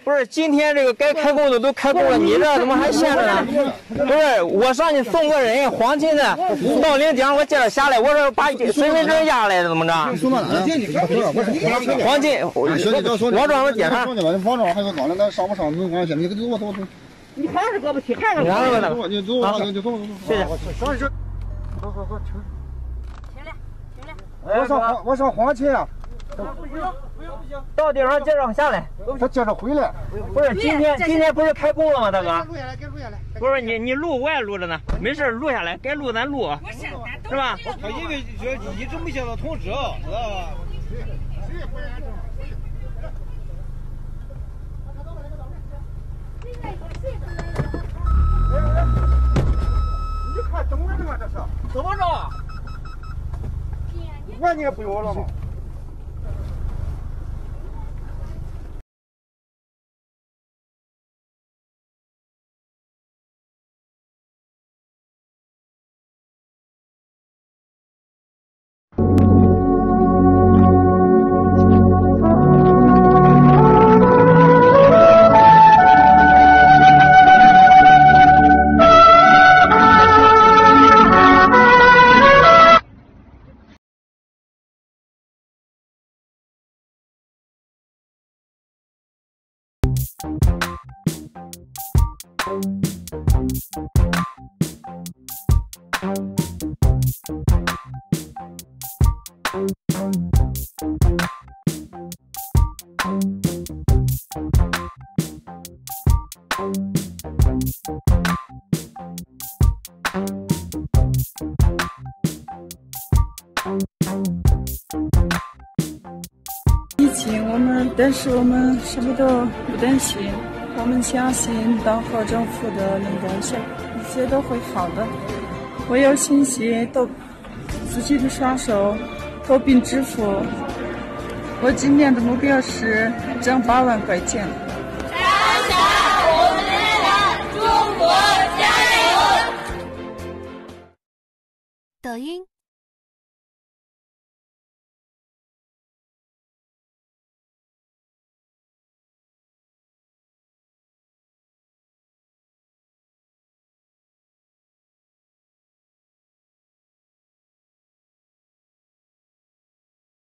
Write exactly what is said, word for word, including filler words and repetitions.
不是，今天这个该开工的都开工了，你这怎么还闲着呢？不是，我上去送个人，黄金的到领顶，我接着下来，我说把身份证压来怎么着？ 送到哪？ 黄金，我我专门检查。 房装还有高的，咱上不上能关系？你走吧走吧。 你还是胳膊踢，还是你看这个呢？你走吧，你走走走。 谢谢。 上去。好好好，停。 停了，停了。 我上我上黄旗啊。 不行，不行不行。 到地方接着下来。 他接着回来。 不是，今天今天不是开工了吗，大哥？ 录下来，给录下来。 不是你你录我也录着呢，没事录下来，该录咱录，是吧？ 他因为这一直没接到通知，知道吧？ 你看怎么着嘛？这是怎么着？ 那你也不要了吗？ 疫情我们，但是我们什么都不担心，我们相信党和政府的领导下，一切都会好的。我有信心，都自己的双手都并支付。我今年的目标是挣八万块钱。 长沙，我们来了，中国加油！ 抖音。